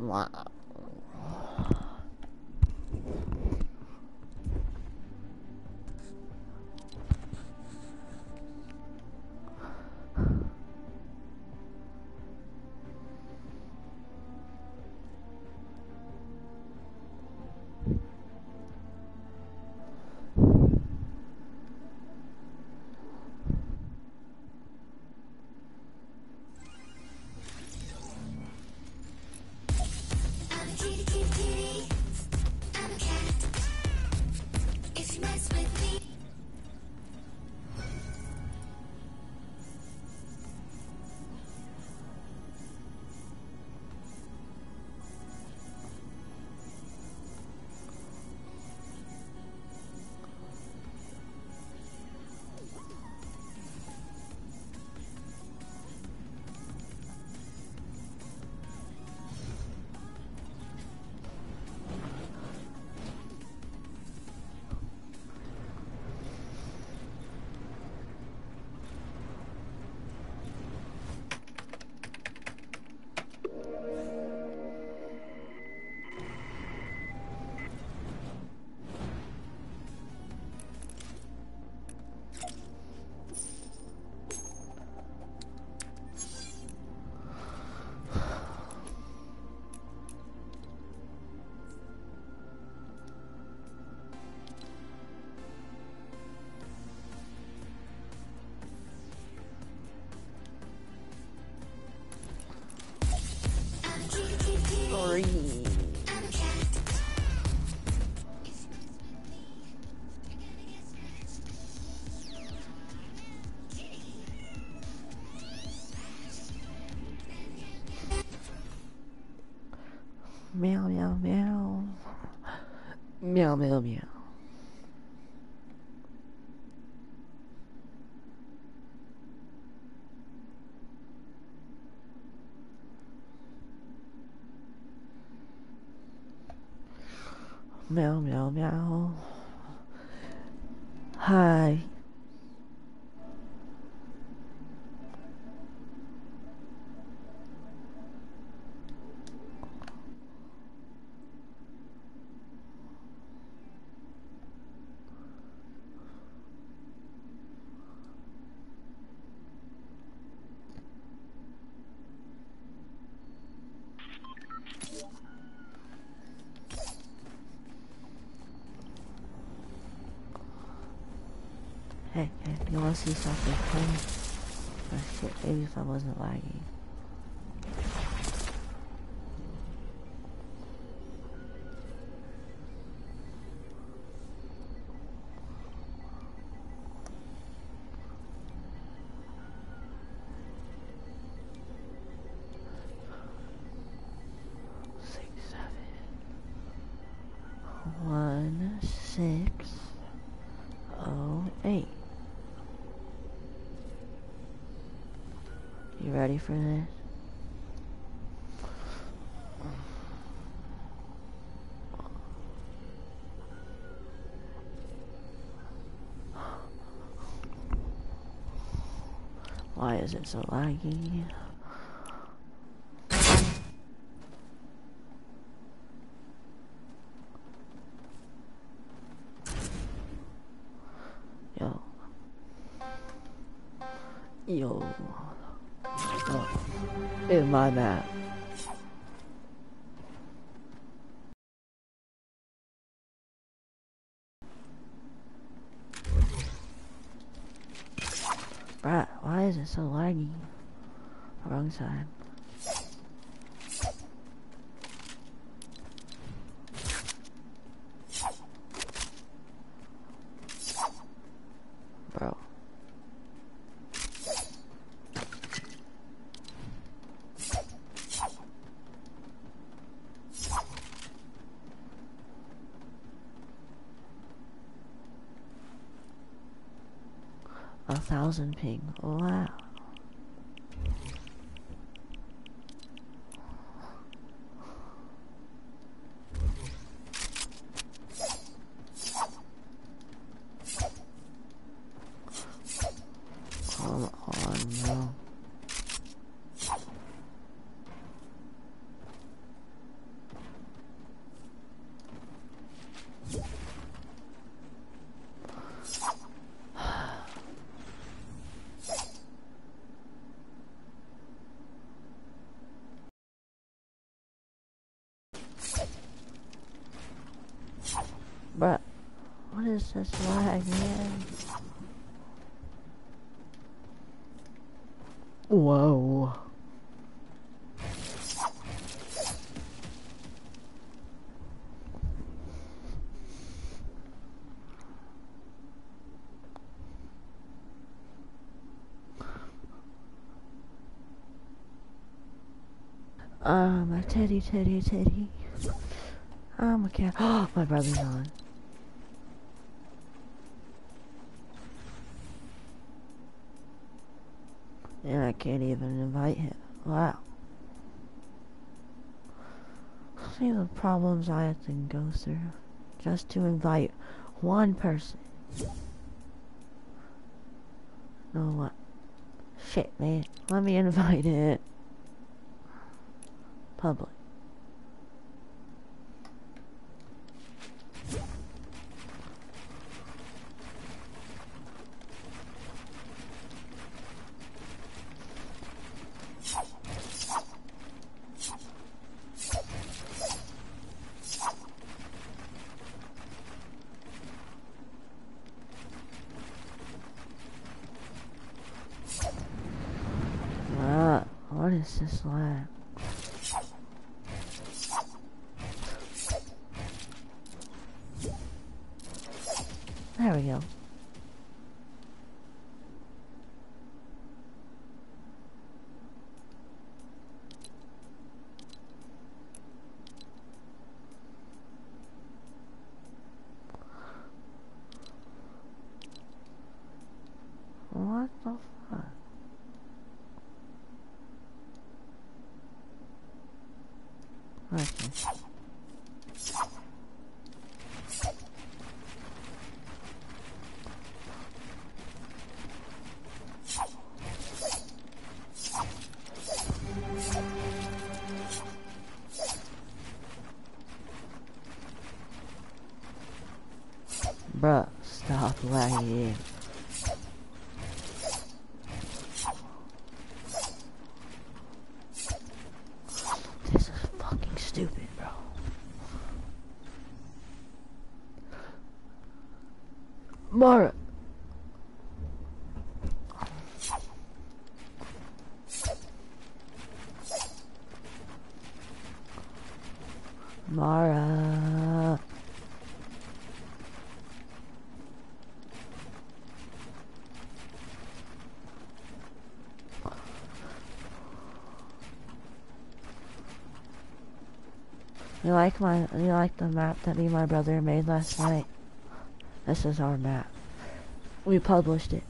Meow, meow, meow. Meow, meow, meow. Meow, meow, meow. Hi. Hey, you wanna see something funny? Oh shit, maybe if I wasn't lagging. You ready for this? Why is it so laggy? Yo. Oh. In my map. Bruh, why is it so laggy? Wrong side. Bro. A 1,000 ping. Wow. Come on, bro. Bruh, what is this lag, man? Whoa. I'm a teddy. I'm a cat. Oh, my brother's on. And I can't even invite him. Wow. See the problems I have to go through just to invite one person. Know what? Shit, man. Let me invite it. Public. What is this lag? There we go. What the fuck? Okay. Bruh, stop lagging. This is fucking stupid, bro. Mara. Mara. You like the map that me and my brother made last night? This is our map. We published it.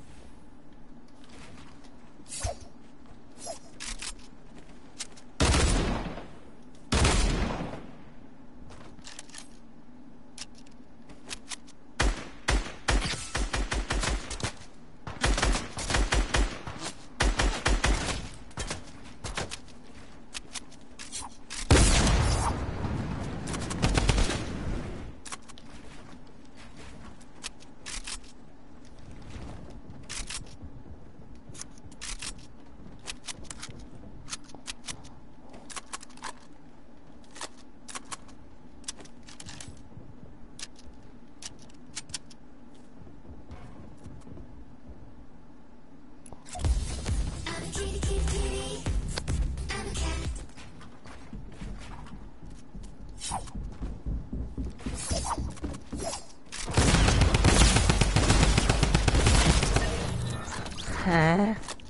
Huh?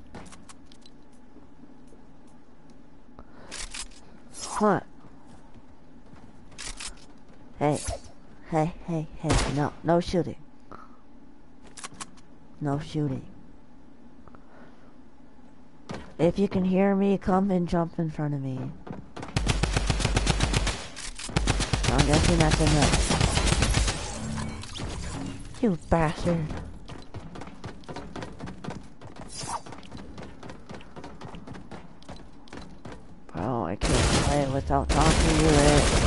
What? Hey, no shooting. No shooting. If you can hear me, come and jump in front of me. I'm guessing that's enough. You bastard. Bro, I can't play it without talking to it.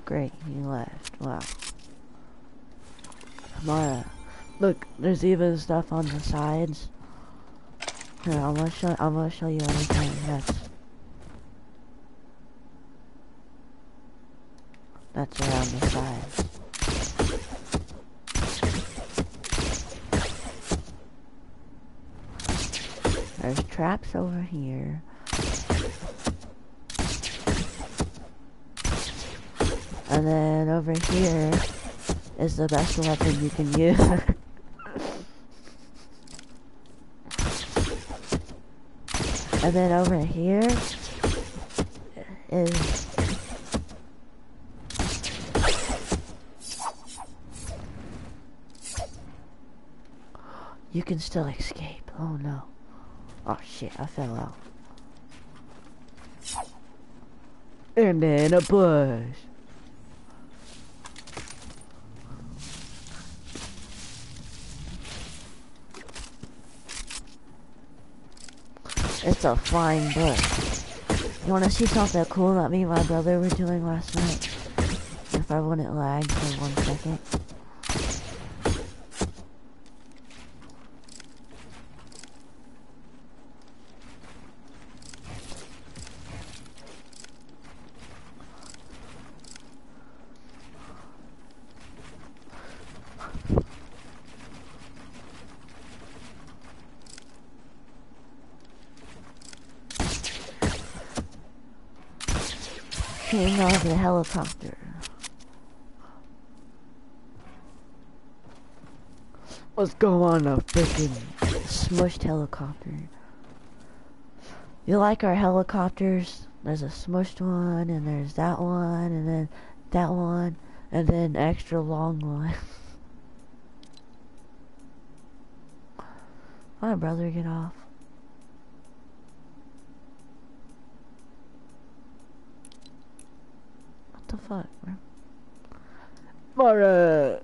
great, he left. Wow. Mara, look, there's even stuff on the sides. Here, I'm gonna show you everything that's around the sides. There's traps over here. And then over here is the best weapon you can use. And then over here is you can still escape. Oh no. Oh shit, I fell out. And then a bush. It's a flying bush. You wanna see something cool that me and my brother were doing last night? If I wouldn't lag for 1 second. King of the helicopter. Let's go on a freaking smushed helicopter. You like our helicopters? There's a smushed one, and there's that one, and then that one, and then extra long one. My brother, get off. What the fuck, bro? Mara!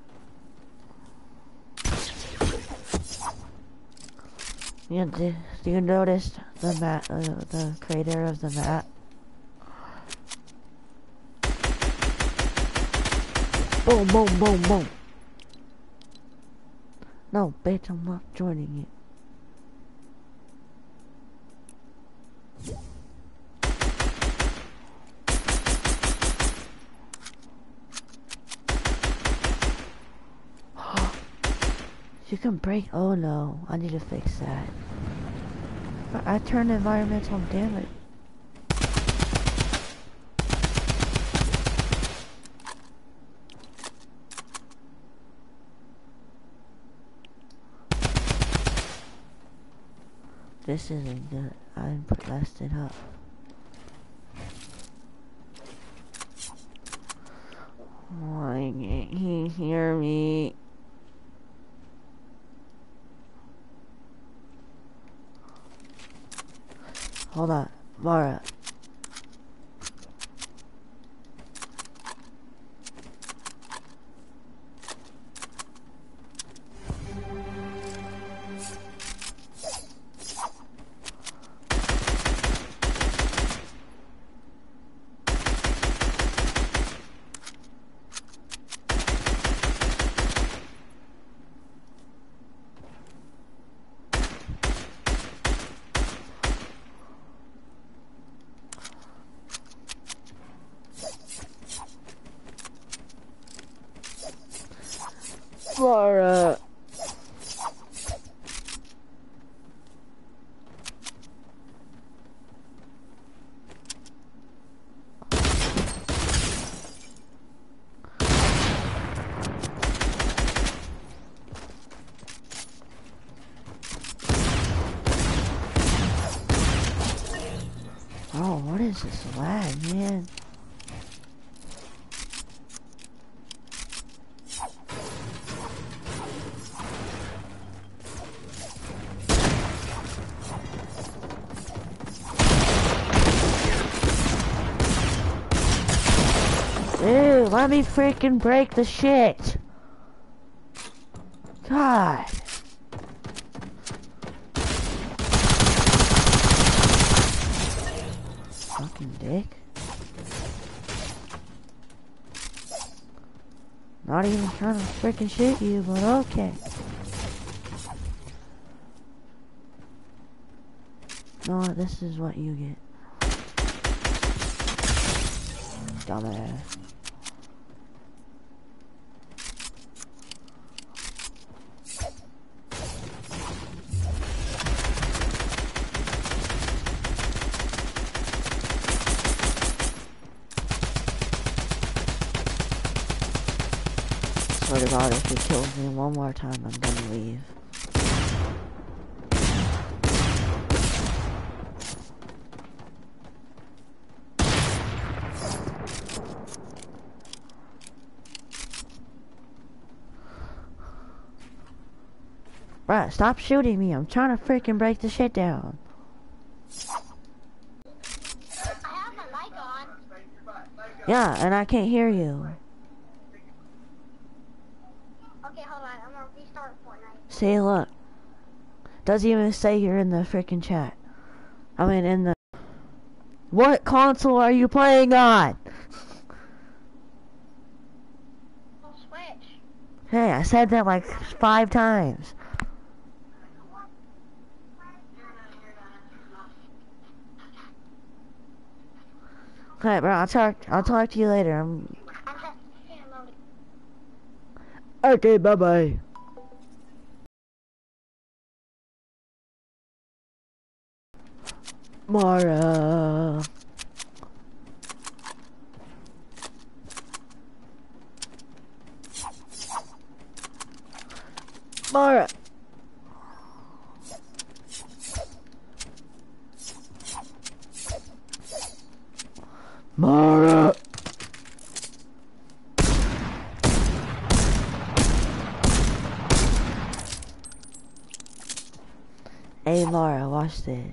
Yeah, do you notice the map, the crater of the map? Boom, boom, boom, boom. No, bitch, I'm not joining it. You can break. Oh no, I need to fix that. I turned environmental damage. This isn't good. I messed it up. Why can't he hear me? Hold on, Mara. Mara. Oh, what is this lag, man? Dude, let me freaking break the shit. God. Fucking dick. Not even trying to freaking shoot you, but okay. No, this is what you get. Dumbass. Swear to God, if he kills me one more time, I'm gonna leave. Bruh, stop shooting me. I'm trying to freaking break the shit down. I have my mic on. Yeah, and I can't hear you. Okay, hold on. I'm gonna restart Fortnite. See, look. Doesn't even say you're in the freaking chat. I mean, in the... What console are you playing on? Oh, Switch. Hey, I said that like 5 times. Okay, bro, I'll talk to you later. Okay, bye-bye. Mara. Mara. Mara. Hey Mara, watch this.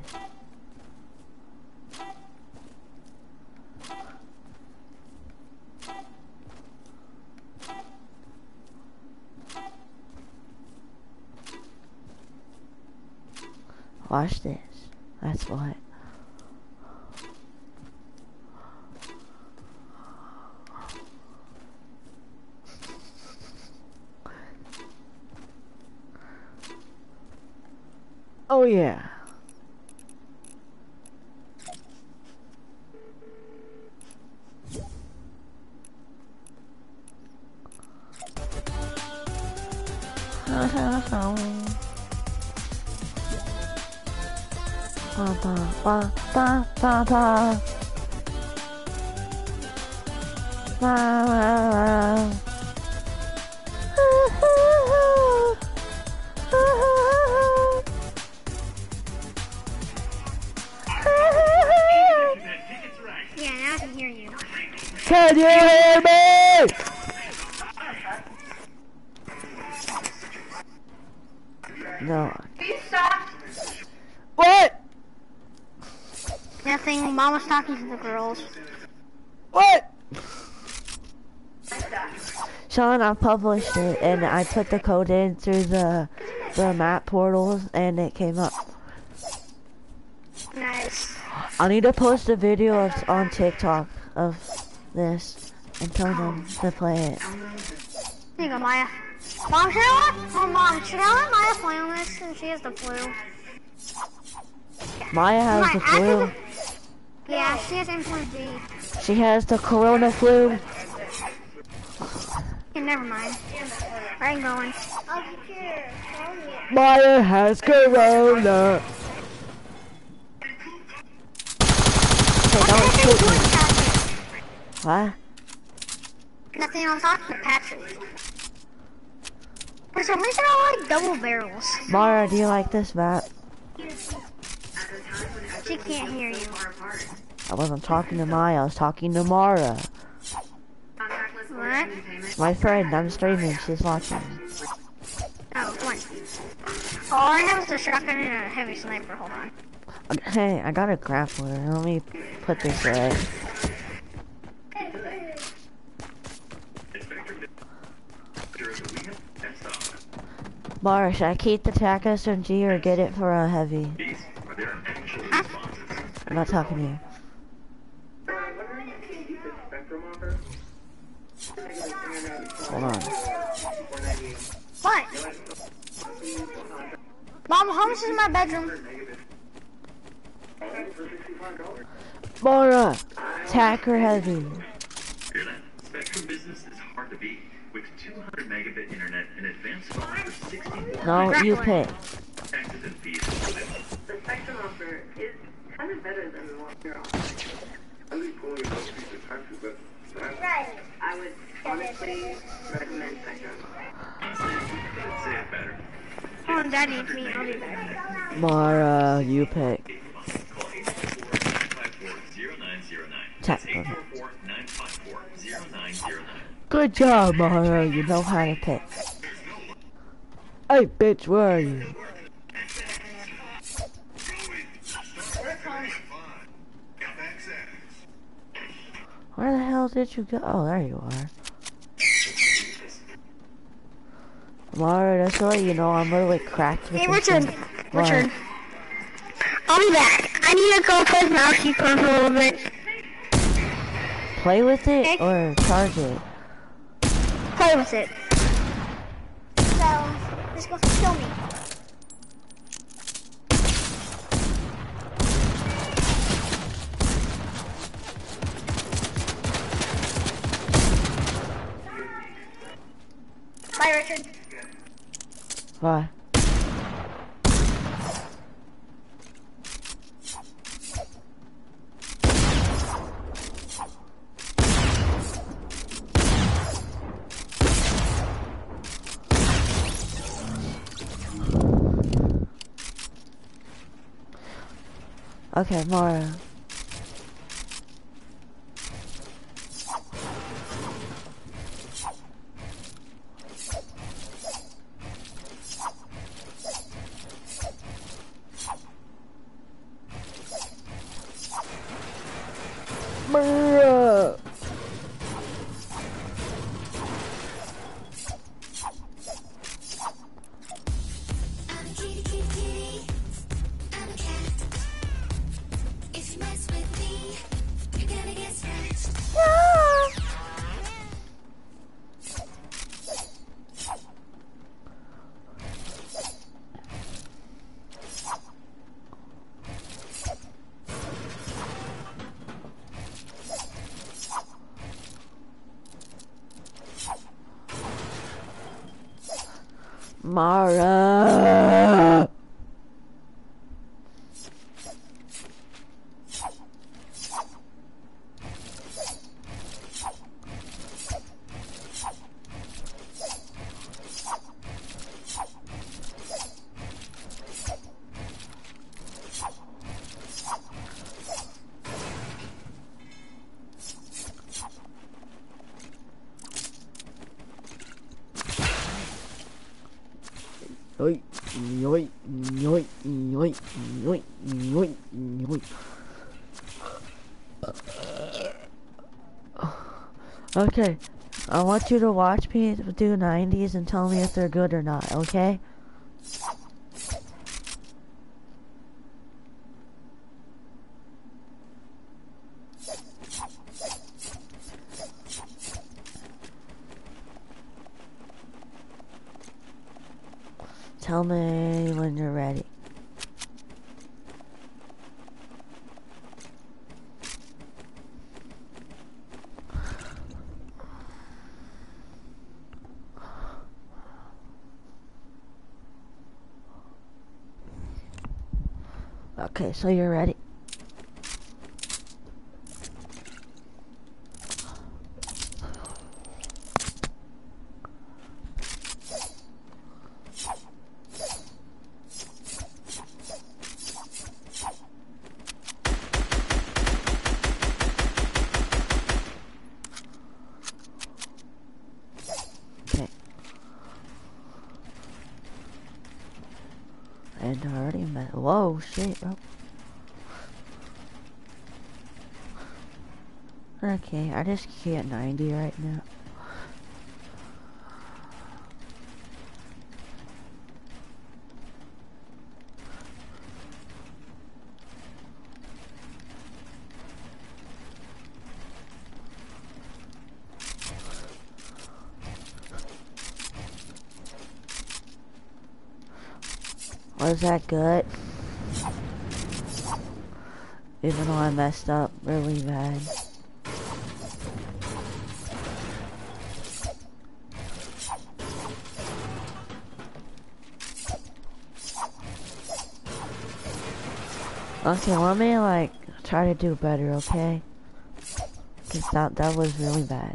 Watch this. That's what. Oh yeah. Ba ba ba ba ba ba. Ba ba ba. Yeah, now I can hear you. Can you hear me? No. What? Nothing. Mom was talking to the girls. What? Sean, I published it and I put the code in through the map portals and it came up. Nice. I need to post a video on TikTok of this and tell them to play it. Here you go, Maya. Mom, should I let Maya play on this since she has the flu? Maya has the flu. Yeah, she has influenza B. She has the corona flu. Okay, never mind. I'm going. Maya has corona. Okay, don't shoot me. What? Nothing, I was talking to Patrick. For some reason, I like double barrels. Mara, do you like this map? She can't hear you. I wasn't talking to Maya, I was talking to Mara. What? My friend, I'm streaming, she's watching. Oh, one. All I have is a shotgun and a heavy sniper. Hold on. Hey, I got a grappler. Let me put this away. Mara, should I keep the TAC SMG or get it for a heavy? Huh? I'm not talking to you. Hold on. What? Mom, how much is my bedroom? Mara, attack her heavy. Hear that? Spectrum Business is hard to beat. With 200 megabit internet and advanced phones for 60 No, you pay. taxes and fees. The Spectrum offer is kind of better than what you're offering. I think pulling those fees and taxes, that's Right. I would honestly recommend Spectrum. Say it better. Oh, Dad needs me. I'll be back. Mara, you pick. Call 844-954-0909. Tap. 844-954-0909. Good job, Mara. You know how to pick. Hey, bitch, where are you? Where the hell did you go? Oh, there you are. Mara, just to let you know, I'm literally cracked with Hey, this Richard. thing. What? Richard. I'll be back. I need to go play mouse for a little bit. Play with it Okay. or charge it? Play with it. So, just go kill me. Bye, Richard. Why? Okay, Mara. Mara. I'm a kitty, kitty, kitty. I'm a cat. If you mess with me, you're gonna get scratched. Mara. Oi, oi, oi, oi, oi, oi, oi. Okay, I want you to watch me do 90s and tell me if they're good or not, okay? Tell me when you're ready. Okay, so you're ready. Okay. And I already met. Whoa, shit, bro. Okay, I just can't 90 right now. Was that good? Even though I messed up really bad. Okay, let me like try to do better, okay? Cause that was really bad.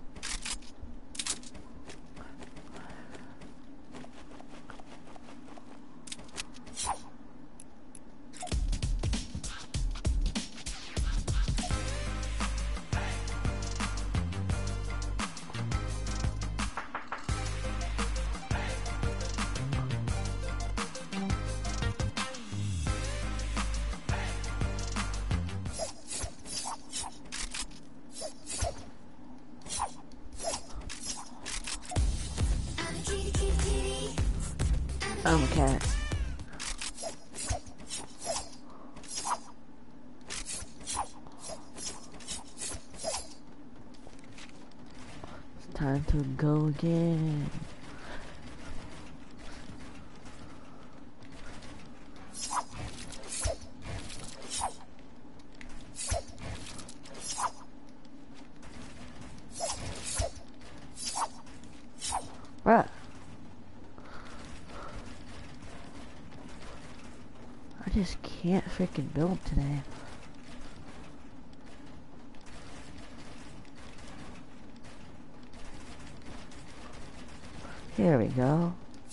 I'm a kitty, kitty, kitty. I'm a cat. It's time to go again. Bruh. I just can't freaking build today. Here we go.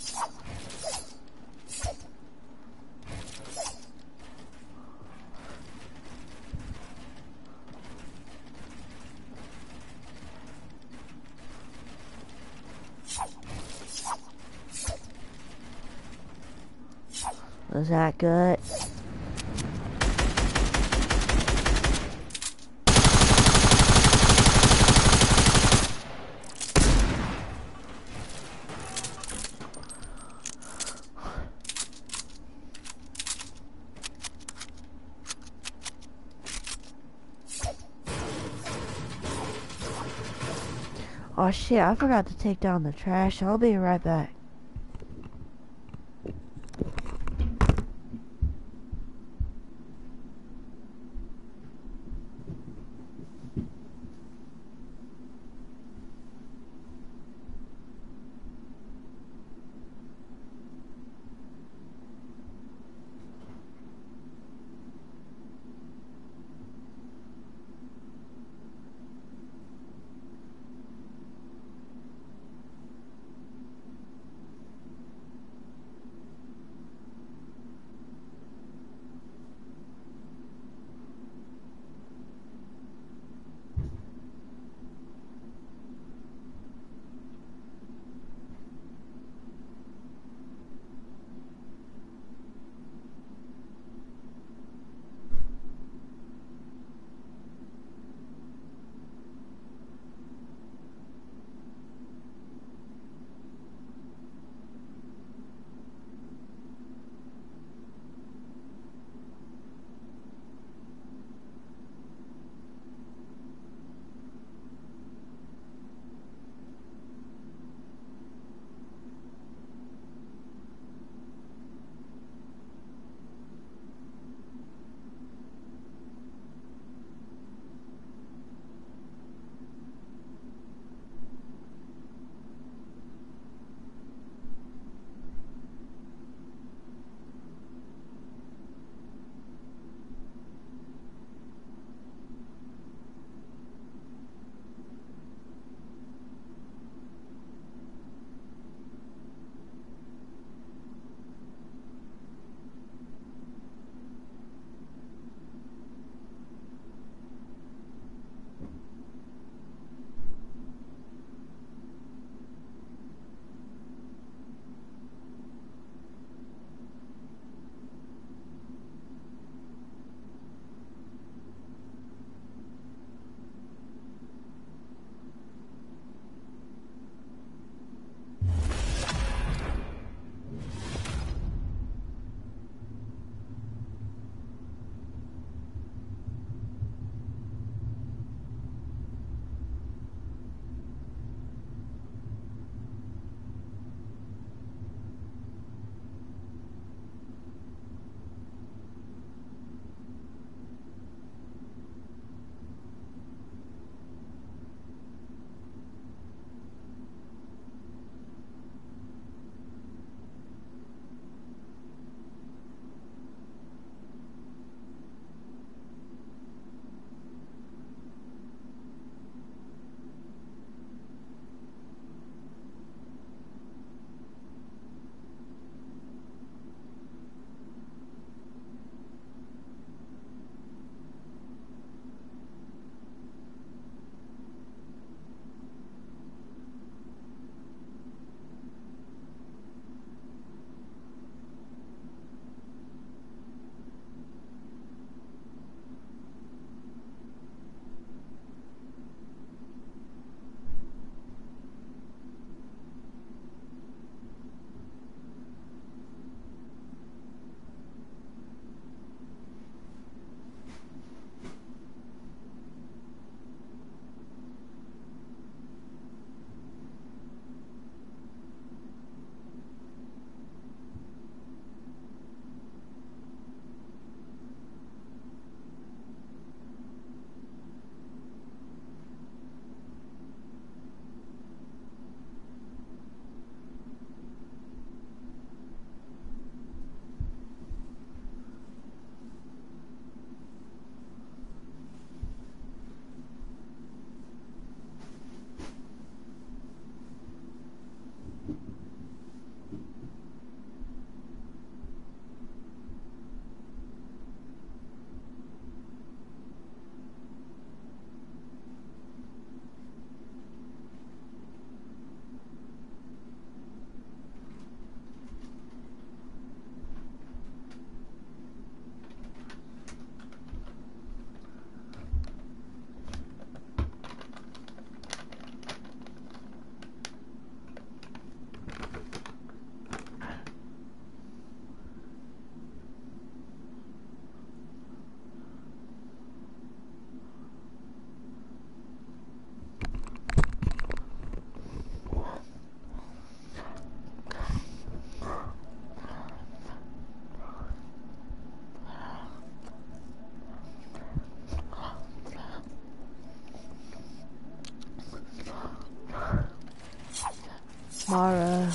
Was that good? Oh shit, I forgot to take down the trash. I'll be right back. Mara.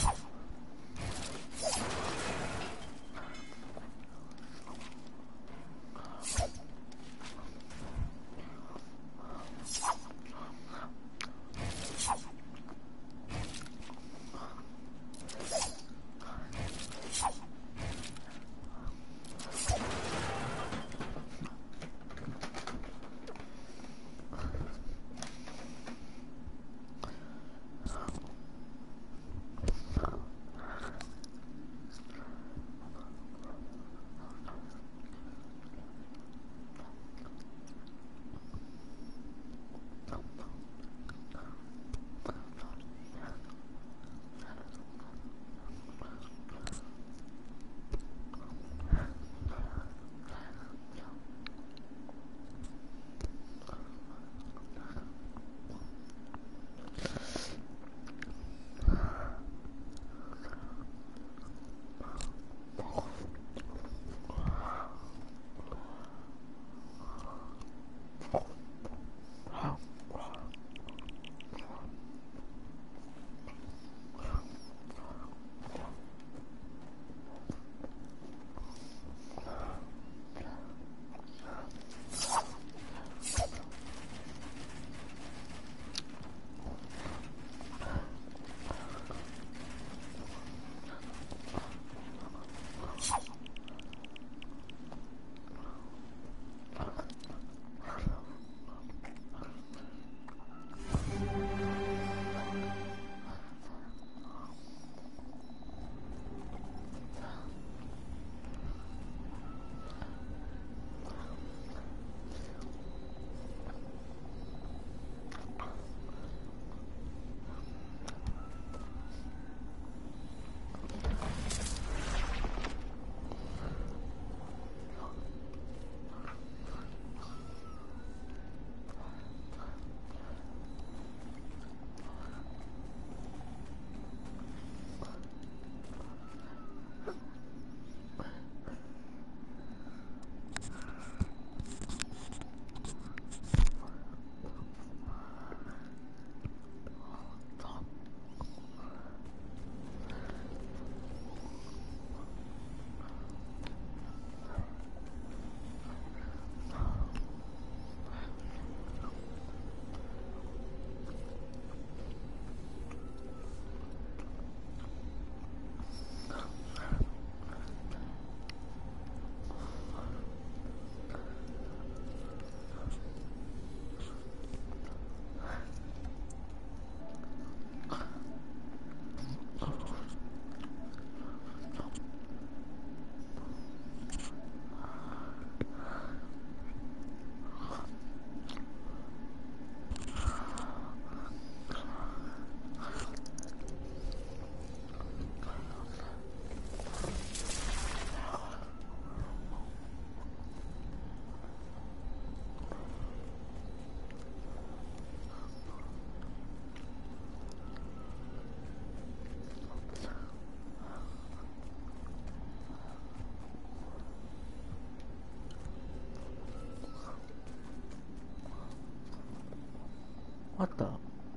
What the?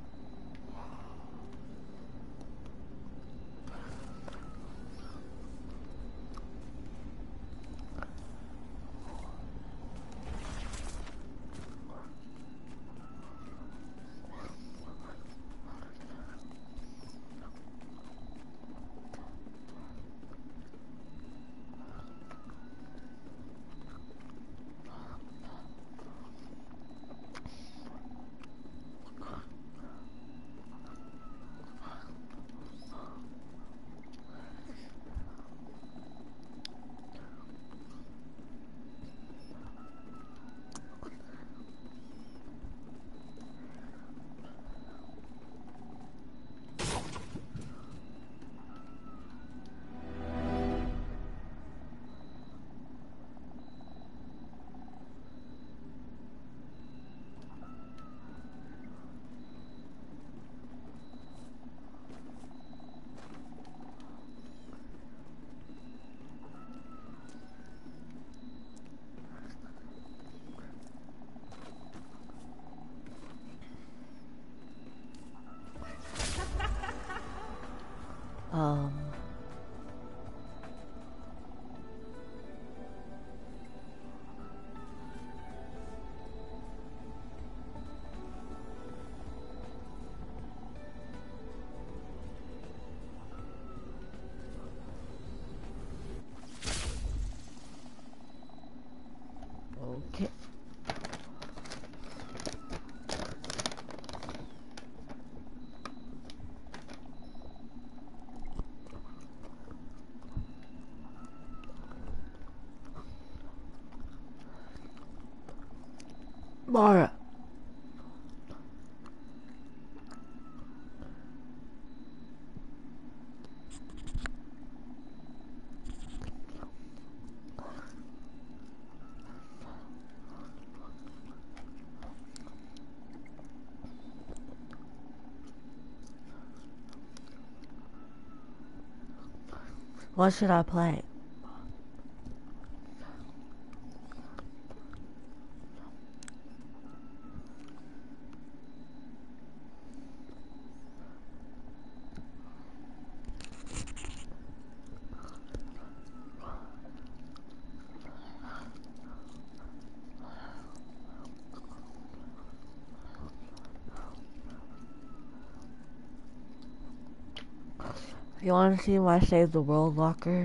If Mara. What should I play? You want to see my Save the World locker?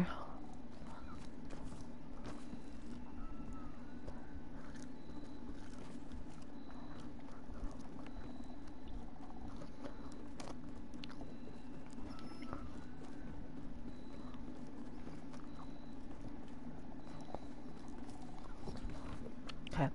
Okay.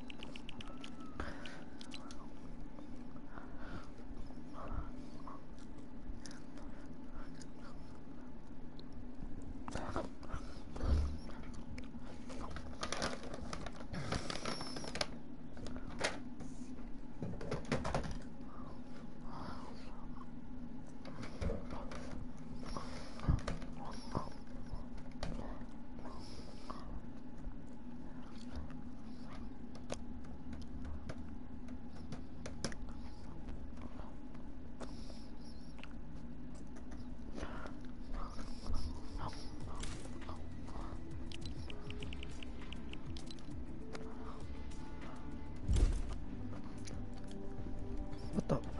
What the?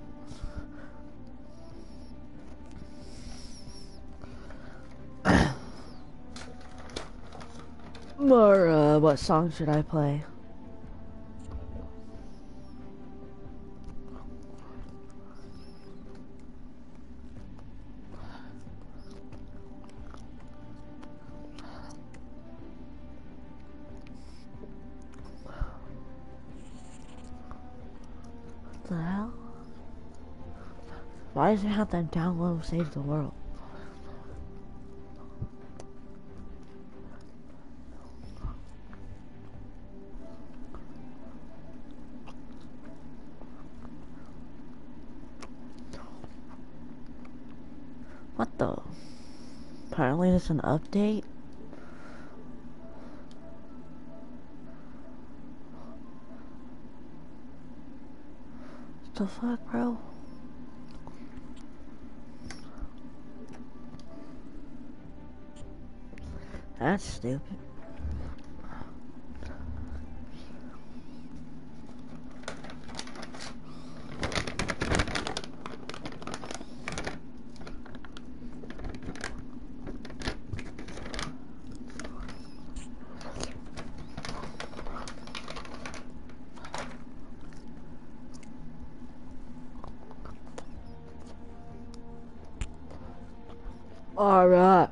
Mara, what song should I play? What the hell? Why does it have to download Save the World? What the? Apparently it's an update. What the fuck, bro? That's stupid. Alright.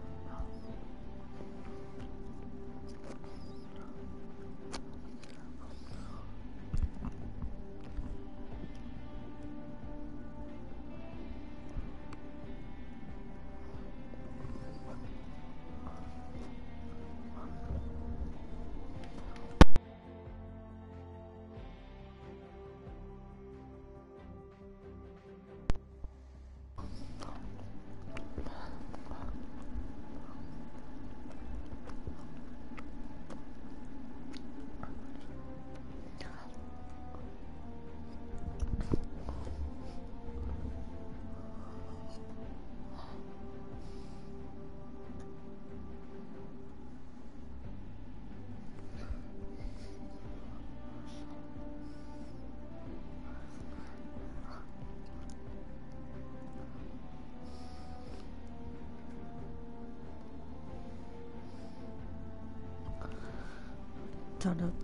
Turn up.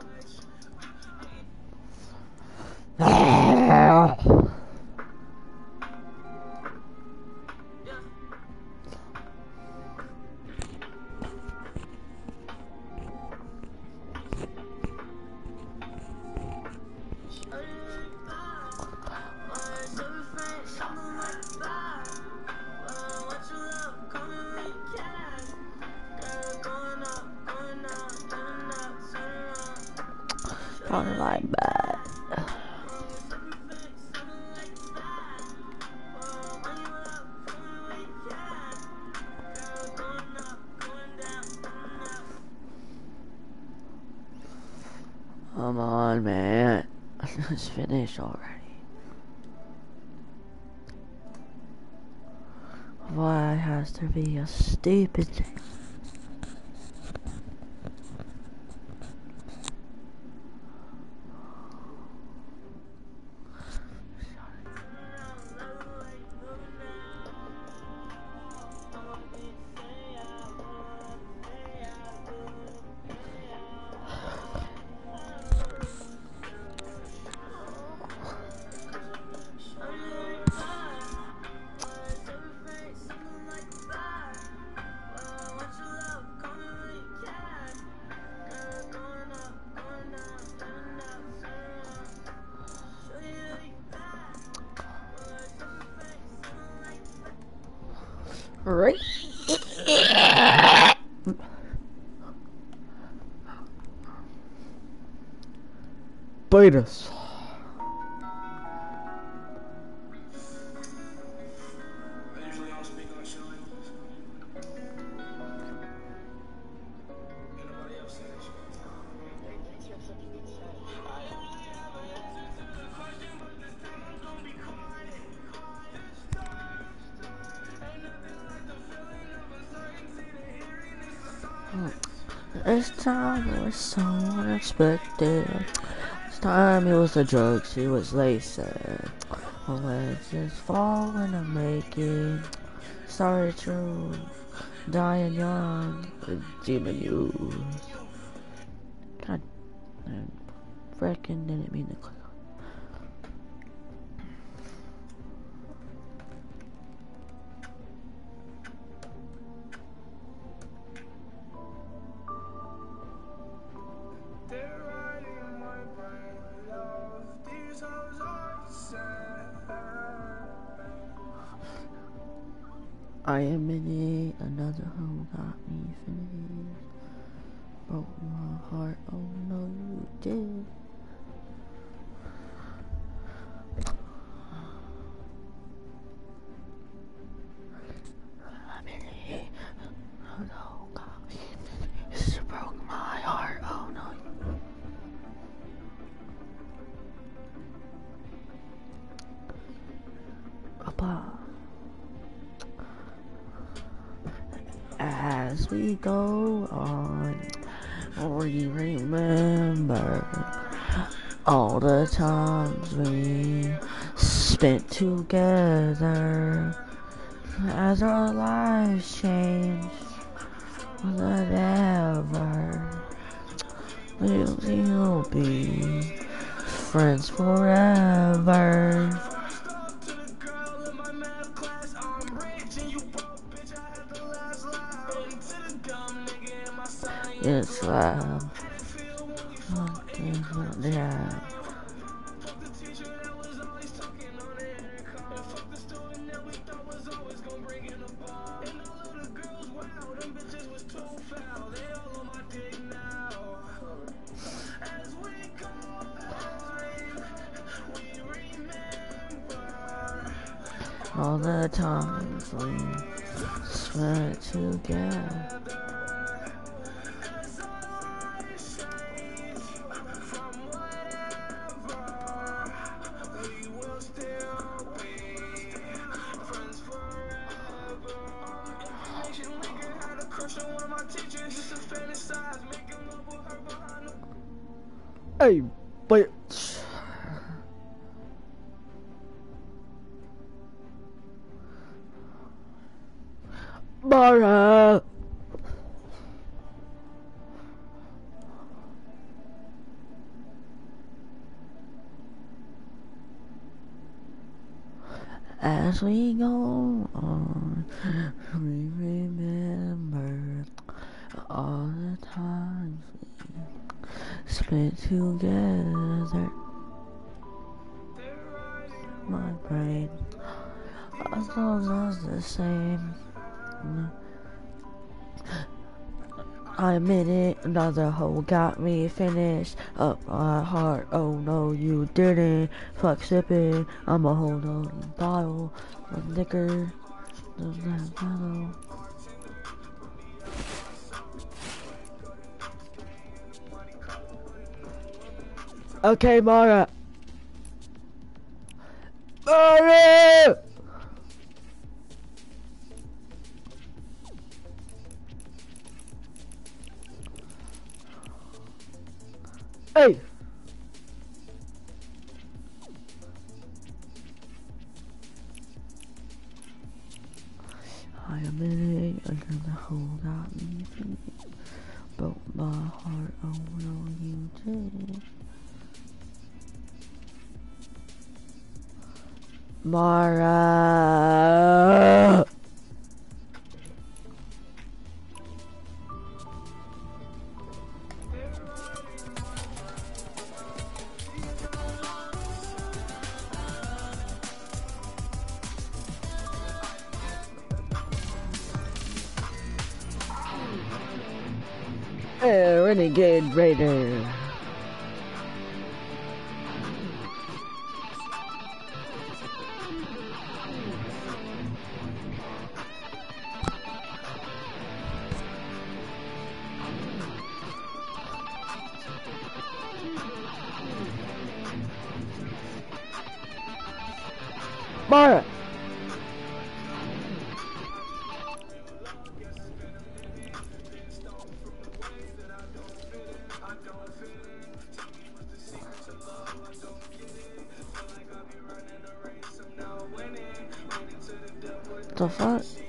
On my bed. Come on, man. Let's finish already. Why has there be a stupid thing? Right. Bite us. This time it was so unexpected. This time it was the drugs he was lacing. My legs just fall when I make it. Sorry, true. Dying young. Demon use. God damn. Frickin' didn't mean to click. I am in it, another hoe got me finished. Broke my heart, oh no you did. I'm in it, another hoe got me finished. Broke my heart, oh no you. Papa. As we go on, we remember all the times we spent together. As our lives changed, whatever, we'll be friends forever. It's yeah. All the times we spent together. Hey, bitch. Mara. As we go on, we remember all the times we spent together. My brain, I thought was the same. I admit it, another hole got me finished up my heart. Oh no, you didn't. Fuck sipping, I'm a whole nother bottle of liquor. Okay, Mara. Mara! Hey! I admit it, another hole got me finished. Broke my heart, oh no, you didn't. Mara! Hey, Renegade Raider. Mara! The fuck?